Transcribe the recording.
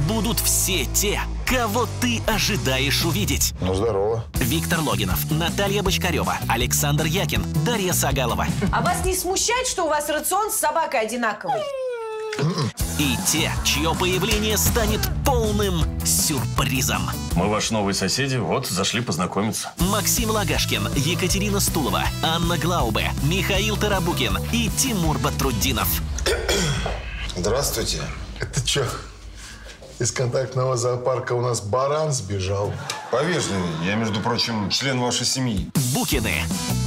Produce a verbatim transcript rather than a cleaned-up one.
будут все те, кого ты ожидаешь увидеть. Ну, здорово. Виктор Логинов, Наталья Бочкарева, Александр Якин, Дарья Сагалова. А вас не смущает, что у вас рацион с собакой одинаковый? И те, чье появление станет полным сюрпризом. Мы ваши новые соседи, вот зашли познакомиться. Максим Лагашкин, Екатерина Стулова, Анна Глаубе, Михаил Тарабукин и Тимур Батрутдинов. Здравствуйте. Это чё? Из контактного зоопарка у нас баран сбежал. Повежливее. Я, между прочим, член вашей семьи. Букины.